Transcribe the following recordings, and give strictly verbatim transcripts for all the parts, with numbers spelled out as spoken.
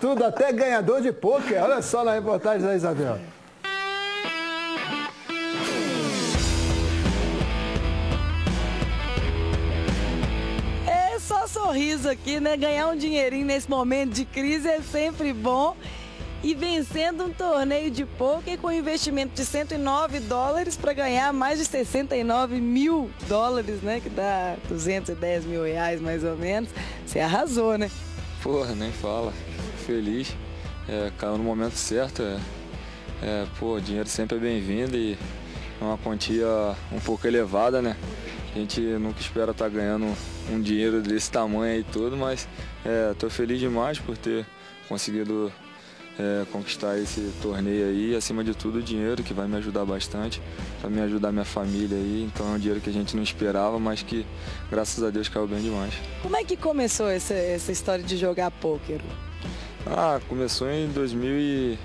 tudo, até ganhador de pôquer. Olha só na reportagem da Isabel. É só sorriso aqui, né? Ganhar um dinheirinho nesse momento de crise é sempre bom. E vencendo um torneio de pôquer com investimento de cento e nove dólares para ganhar mais de sessenta e nove mil dólares, né? Que dá duzentos e dez mil reais mais ou menos. Você arrasou, né? Porra, nem fala. Feliz. É, caiu no momento certo. É, é, pô, dinheiro sempre é bem-vindo e é uma quantia um pouco elevada, né? A gente nunca espera estar ganhando um dinheiro desse tamanho aí todo, mas é, tô feliz demais por ter conseguido É, conquistar esse torneio aí, e acima de tudo o dinheiro que vai me ajudar bastante, para me ajudar minha família aí, então é um dinheiro que a gente não esperava, mas que graças a Deus caiu bem demais. Como é que começou essa, essa história de jogar pôquer? Ah, começou em dois mil e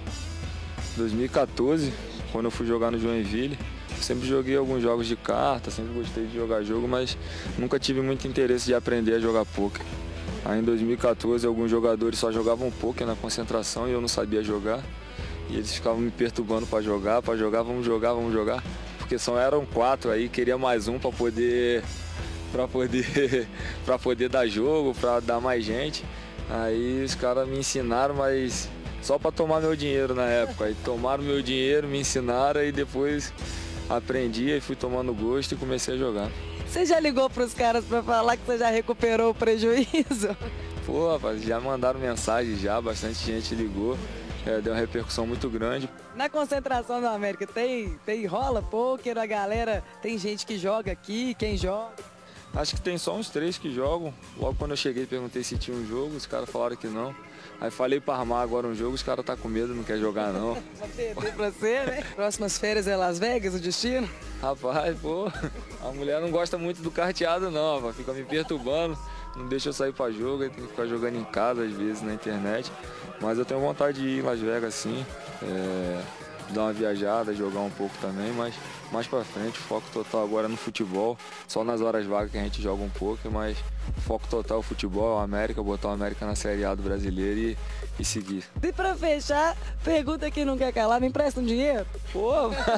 quatorze, quando eu fui jogar no Joinville. Eu sempre joguei alguns jogos de carta, sempre gostei de jogar jogo, mas nunca tive muito interesse de aprender a jogar pôquer. Aí em dois mil e quatorze alguns jogadores só jogavam pôquer na concentração e eu não sabia jogar. E eles ficavam me perturbando para jogar, para jogar, vamos jogar, vamos jogar. Porque só eram quatro aí, queria mais um para poder, para poder, para poder dar jogo, para dar mais gente. Aí os caras me ensinaram, mas só para tomar meu dinheiro na época. Aí tomaram meu dinheiro, me ensinaram e depois aprendi e fui tomando gosto e comecei a jogar. Você já ligou para os caras para falar que você já recuperou o prejuízo? Pô, rapaz, já mandaram mensagem já, bastante gente ligou, é, deu uma repercussão muito grande. Na concentração da América tem, tem rola pôquer, a galera, tem gente que joga aqui, quem joga? Acho que tem só uns três que jogam. Logo quando eu cheguei perguntei se tinha um jogo, os caras falaram que não. Aí falei para armar agora um jogo, os caras tá com medo, não quer jogar não. Vai perder pra você, né? Próximas férias é Las Vegas, o destino? Rapaz, pô, a mulher não gosta muito do carteado não, rapaz, fica me perturbando, não deixa eu sair para jogo, aí tem que ficar jogando em casa às vezes na internet. Mas eu tenho vontade de ir em Las Vegas sim, é, dar uma viajada, jogar um pouco também, mas mais para frente, foco total agora no futebol, só nas horas vagas que a gente joga um pouco, mas foco total no futebol, a América, botar o América na Série A do Brasileiro e, e seguir. E para fechar, pergunta que não quer calar, me empresta um dinheiro? Pô,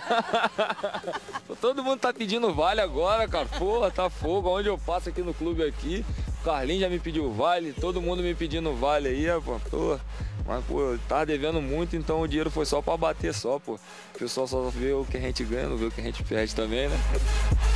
todo mundo tá pedindo vale agora, cara, porra, tá fogo, onde eu passo aqui no clube aqui, o Carlinhos já me pediu vale, todo mundo me pedindo vale aí, pô, porra. Mas, pô, eu tava devendo muito, então o dinheiro foi só pra bater só, pô. O pessoal só vê o que a gente ganha, não vê o que a gente perde também, né?